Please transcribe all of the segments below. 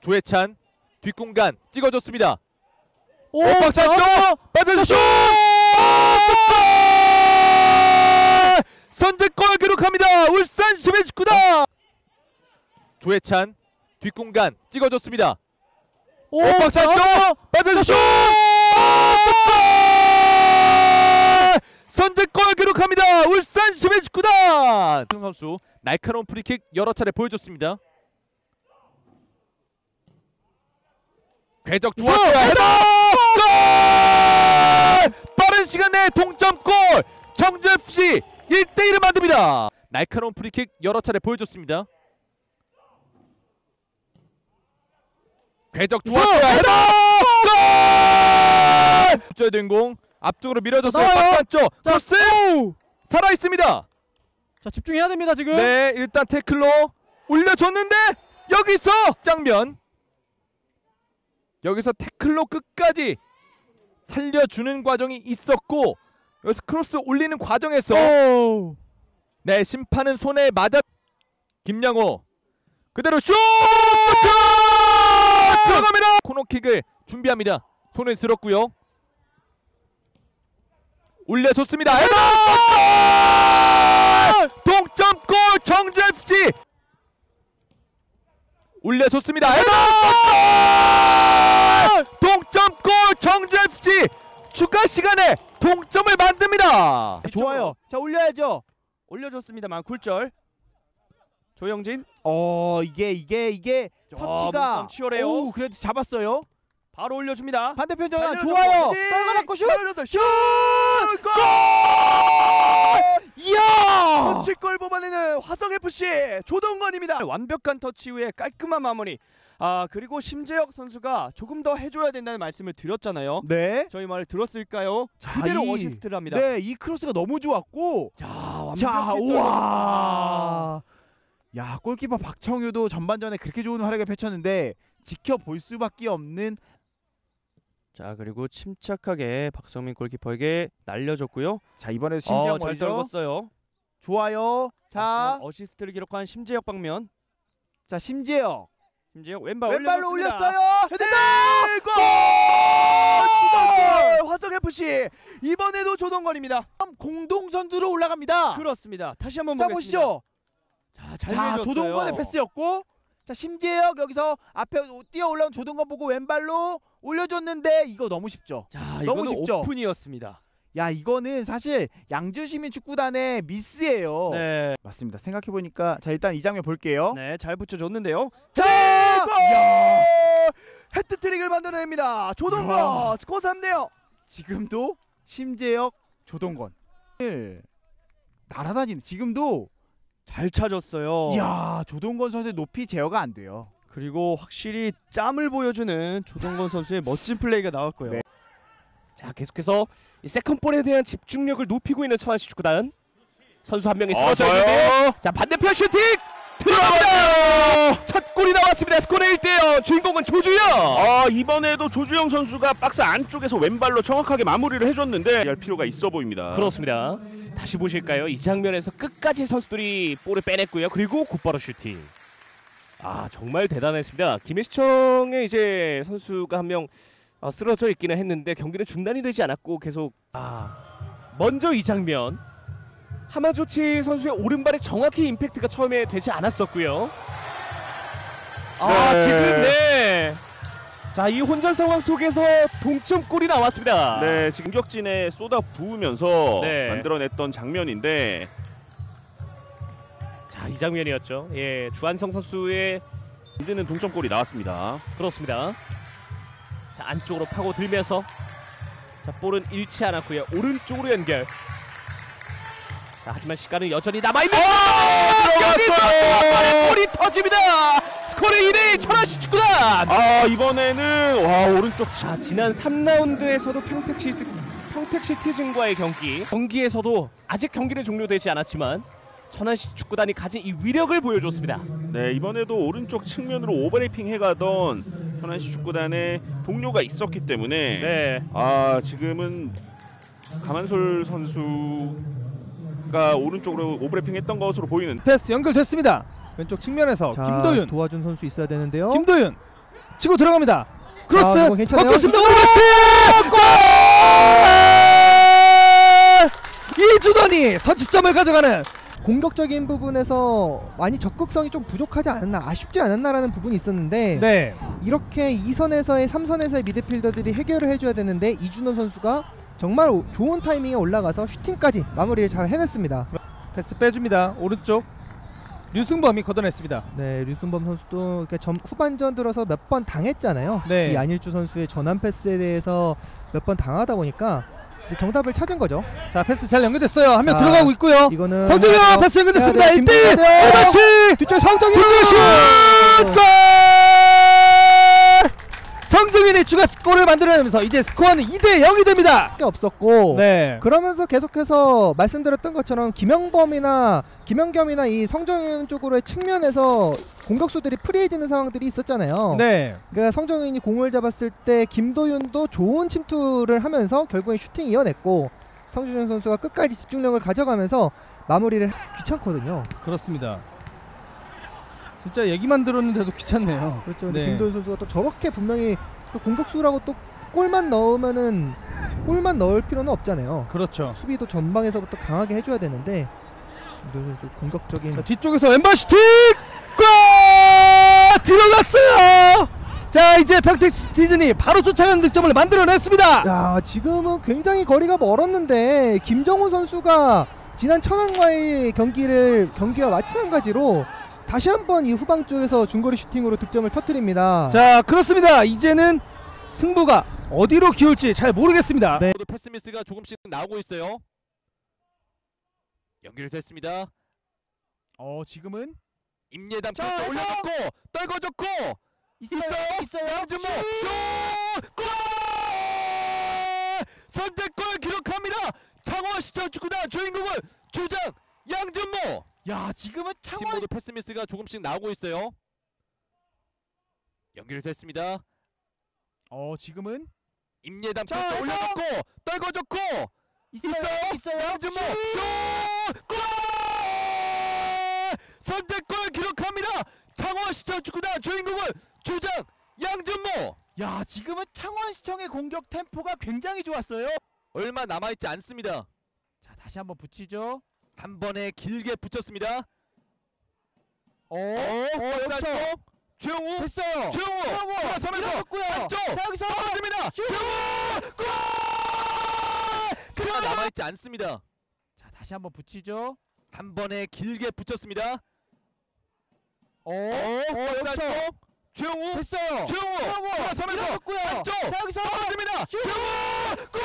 조해찬 뒷공간 찍어줬습니다. 오, 박찬호 맞은 슛! 선제골 기록합니다. 울산 11-19다. 조해찬 뒷공간 찍어줬습니다. 오, 박찬호 맞은 슛! 선제골 기록합니다. 울산 11-19다. 선수 날카로운 프리킥 여러 차례 보여줬습니다. 궤적 좋았고요. 헤더! 골! 빠른 시간 내에 동점골! 청주FC 1대1을 만듭니다. 날카로운 프리킥 여러 차례 보여줬습니다. 궤적 좋았고요. 헤더! 골! 쪄야 된 공 앞쪽으로 밀어줬어요. 바깥쪽 크로스! 살아있습니다. 자, 집중해야 됩니다 지금. 네, 일단 태클로 올려줬는데 여기서 장면. 여기서 태클로 끝까지 살려주는 과정이 있었고 여기서 크로스 올리는 과정에서 네, 심판은 손에 맞아. 김양호 그대로 슛! 들어갑니다. 코너킥을 준비합니다. 손을 들었고요. 올려줬습니다. 헤더! 동점골 청주FC! 올려줬습니다. 헤더! 동점골 청주FC! 추가 시간에 동점을 만듭니다. 좋아요. 자, 올려야죠. 올려줬습니다만 굴절. 조영진. 이게 터치가 몸싸움 치열해요. 오, 그래도 잡았어요. 바로 올려줍니다. 반대편 전환 좋아요. 떨궈놨고 슛! 슛! 골! 이야! 선취골 뽑아내는 화성FC 조동건입니다. 완벽한 터치 후에 깔끔한 마무리. 그리고 심재혁 선수가 조금 더 해줘야 된다는 말씀을 드렸잖아요. 네. 저희 말을 들었을까요? 자, 그대로 어시스트를 합니다. 네, 이 크로스가 너무 좋았고. 자, 자, 완벽히 우와. 야, 골키퍼 박청유도 전반전에 그렇게 좋은 활약을 펼쳤는데 지켜볼 수밖에 없는. 자, 그리고 침착하게 박성민 골키퍼에게 날려줬고요. 자, 이번에도 심재혁 잘 먼저. 떨궜어요. 좋아요. 자, 어시스트를 기록한 심재혁 방면. 자, 심재혁 왼발로 올렸어요. 헤딩! 골! 조동건! 화성FC 이번에도 조동건입니다. 공동 선두로 올라갑니다. 그렇습니다. 다시 한번 자, 보겠습니다. 보시죠. 잘 자, 내줬어요. 조동건의 패스였고, 자, 심재혁 여기서 앞에 뛰어 올라온 조동건 보고 왼발로 올려줬는데 이거 너무 쉽죠. 자, 너무 이거는 쉽죠? 오픈이었습니다. 야, 이거는 사실 양주시민축구단의 미스예요. 네. 맞습니다. 생각해보니까 자, 일단 이 장면 볼게요. 네, 잘 붙여줬는데요. 자, 골! 이야. 해트트릭을 만들어냅니다. 조동건 이야. 스코어 3대0. 지금도 심재혁, 조동건 날아다니는. 지금도 잘 차줬어요. 이야, 조동건 선수의 높이 제어가 안 돼요. 그리고 확실히 짬을 보여주는 조동건 선수의 멋진 플레이가 나왔고요. 네. 자, 계속해서 이 세컨볼에 대한 집중력을 높이고 있는 천안시 축구단. 선수 한 명이 쓰러져 있는데요. 자, 반대편 슈팅 들어갑니다. 첫 골이 나왔습니다. 스코어 1대0. 주인공은 조주영. 이번에도 조주영 선수가 박스 안쪽에서 왼발로 정확하게 마무리를 해줬는데 할 필요가 있어 보입니다. 그렇습니다. 다시 보실까요? 이 장면에서 끝까지 선수들이 볼을 빼냈고요. 그리고 곧바로 슈팅. 정말 대단했습니다. 김혜시청의 이제 선수가 한 명 쓰러져 있기는 했는데 경기는 중단이 되지 않았고 계속 먼저 이 장면 하마조치 선수의 오른발에 정확히 임팩트가 처음에 되지 않았었고요. 지금 자, 이 혼전 상황 속에서 동점골이 나왔습니다. 네, 지금 공격진에 쏟아 부으면서 네. 만들어냈던 장면인데, 자, 이 장면이었죠. 예, 주한성 선수의 만드는 동점골이 나왔습니다. 그렇습니다. 자, 안쪽으로 파고 들면서 자, 볼은 잃지 않았고요. 오른쪽으로 연결. 자, 하지만 시간은 여전히 남아있는. 여기서 골이 터집니다. 스코어 2대1 천안시 축구단. 이번에는 오른쪽. 자, 지난 3라운드에서도 평택시티즌과의 경기에서도 아직 경기는 종료되지 않았지만 천안시 축구단이 가진 이 위력을 보여줬습니다. 네, 이번에도 오른쪽 측면으로 오버래핑 해가던 천안시 축구단의 동료가 있었기 때문에 네. 지금은 가만솔 선수가 오른쪽으로 오버래핑 했던 것으로 보이는. 패스 연결됐습니다. 왼쪽 측면에서 자, 김도윤 도와준 선수 있어야 되는데요. 김도윤 치고 들어갑니다. 크로스 이거 괜찮아요. 꺾었습니다. 오르가스트 골! 이준원이 선취점을 가져가는. 공격적인 부분에서 많이 적극성이 좀 부족하지 않았나, 아쉽지 않았나라는 부분이 있었는데 네. 이렇게 2선에서의 3선에서의 미드필더들이 해결을 해줘야 되는데 이준원 선수가 정말 좋은 타이밍에 올라가서 슈팅까지 마무리를 잘 해냈습니다. 패스 빼줍니다. 오른쪽 류승범이 걷어냈습니다. 네, 류승범 선수도 후반전 들어서 몇 번 당했잖아요. 네. 이 안일주 선수의 전환 패스에 대해서 몇 번 당하다 보니까 이제 정답을 찾은 거죠. 자, 패스 잘 연결됐어요. 한 명 자, 들어가고 있고요. 이거는 성정현 패스 연결됐습니다. 1대1 다시 다시 뒤쪽 성정현 뒤쪽 슛! 골! 성정현이 추가 골을 만들어내면서 이제 스코어는 2대0이 됩니다. 게 없었고 네. 그러면서 계속해서 말씀드렸던 것처럼 김영겸이나 이 성정현 쪽으로의 측면에서 공격수들이 프리해지는 상황들이 있었잖아요. 네. 그러니까 성정현이 공을 잡았을 때 김도윤도 좋은 침투를 하면서 결국엔 슈팅 이어냈고 성정현 선수가 끝까지 집중력을 가져가면서 마무리를 귀찮거든요. 그렇습니다. 진짜 얘기만 들었는데도 귀찮네요. 그렇죠. 근데 네. 김도윤 선수가 또 저렇게 분명히 그 공격수라고 또 골만 넣으면은 골만 넣을 필요는 없잖아요. 그렇죠. 수비도 전방에서부터 강하게 해줘야 되는데 김도윤 선수 공격적인. 자, 뒤쪽에서 왼발 슈팅! 골! 들어갔어요! 자, 이제 평택 시티즌이 바로 쫓아가는 득점을 만들어냈습니다. 야, 지금은 굉장히 거리가 멀었는데 김정우 선수가 지난 천안과의 경기와 마찬가지로 다시 한번 이 후방 쪽에서 중거리 슈팅으로 득점을 터뜨립니다. 자, 그렇습니다. 이제는 승부가 어디로 기울지 잘 모르겠습니다. 네. 모두 패스 미스가 조금씩 나오고 있어요. 연결됐습니다. 지금은 임예담 자, 패스 올려줬고 떨궈줬고 있어요. 양준모 슛! 골! 선제골 기록합니다. 창원시청 축구단 주인공은 주장 양준모. 야, 지금은 팀 창원 모두 패스 미스가 조금씩 나오고 있어요. 연결됐습니다. 지금은 임예담 자, 패스 올려줬고 떨궈줬고 있어요. 양준모 슛! 골! 선제골 기록합니다. 창원시청 축구단 주인공은 주장 양준모. 야, 지금은 창원시청의 공격 템포가 굉장히 좋았어요. 얼마 남아있지 않습니다. 자, 다시 한번 붙이죠. 한 번에 길게 붙였습니다. 여기서 최용우 됐어요. 최용우 들어서면서 밀어줬고요. 안쪽 자, 여기서 떨어집니다. 최용우 골! 얼마 남아있지 않습니다. 자, 다시 한번 붙이죠. 한 번에 길게 붙였습니다. 여기서 최용우 됐어요. 최용우 들어서면서 밀어줬고요. 안쪽 자, 여기서 떨어집니다. 최용우 골!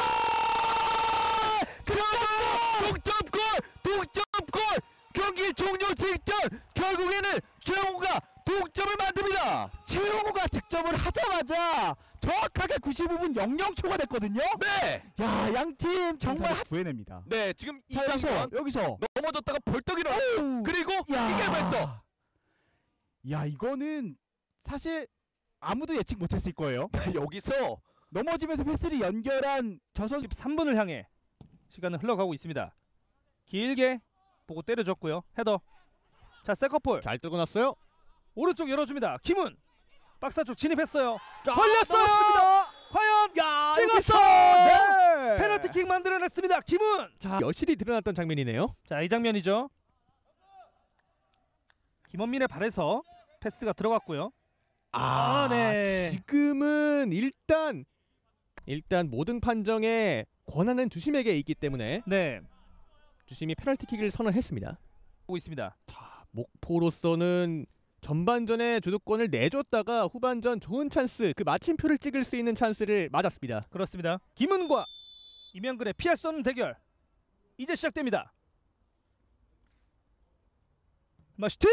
동점골! 경기 종료 직전 결국에는 최용우가 동점을 만듭니다. 최용우가 득점을 하자마자 정확하게 95분 00초가 됐거든요. 네. 야, 양팀 정말 구해냅니다. 네, 지금 이 자, 장면 여기서 넘어졌다가 벌떡 일어나. 그리고 야. 이게 벌떡. 야, 이거는 사실 아무도 예측 못했을 거예요. 여기서 넘어지면서 패스를 연결한 저 선수 13분을 향해 시간은 흘러가고 있습니다. 길게 보고 때려줬고요. 헤더. 자, 세컨볼 잘 뜨고 났어요. 오른쪽 열어줍니다. 김훈 박스 쪽 진입했어요. 자, 걸렸어요. 나왔습니다. 과연 야, 찍었어. 네. 페널티킥 만들어냈습니다. 김훈. 자, 여실히 드러났던 장면이네요. 자, 이 장면이죠. 김원민의 발에서 패스가 들어갔고요. 네. 지금은 일단 모든 판정에 권한은 주심에게 있기 때문에 네. 주심이 페널티킥을 선언했습니다. 보고 있습니다. 목포로서는 전반전에 주도권을 내줬다가 후반전 좋은 찬스, 그 마침표를 찍을 수 있는 찬스를 맞았습니다. 그렇습니다. 김훈과 이명근의 피할 수 없는 대결 이제 시작됩니다. 슈팅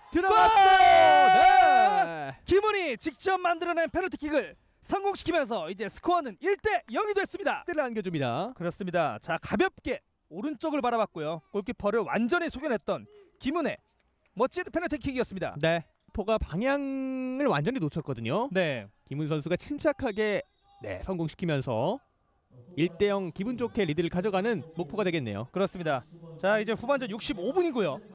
들어갔어요. 네. 김훈이 직접 만들어낸 페널티킥을 성공시키면서 이제 스코어는 1대0이 됐습니다. 를 안겨줍니다. 그렇습니다. 자, 가볍게 오른쪽을 바라봤고요. 골키퍼를 완전히 속여냈던 김훈의 멋진 페널티킥이었습니다. 네. 포가 방향을 완전히 놓쳤거든요. 네. 김훈 선수가 침착하게 성공시키면서 1대0 기분 좋게 리드를 가져가는 목포가 되겠네요. 그렇습니다. 자, 이제 후반전 65분이고요.